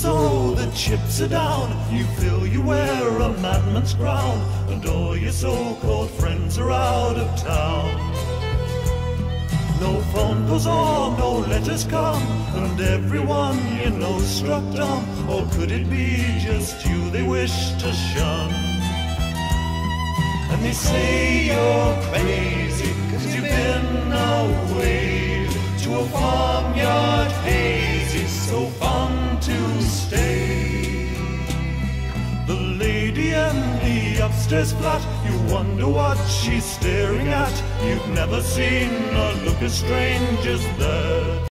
so the chips are down. You feel you wear a madman's crown, and all your so-called friends are out of town. No phone goes on, no letters come, and everyone you know struck dumb. Or could it be just you they wish to shun? And they say you're crazy, 'cause you've been away to a farmyard hazy, so fun to stay. The lady in the upstairs flat, you wonder what she's staring at. You've never seen a look as strange as that.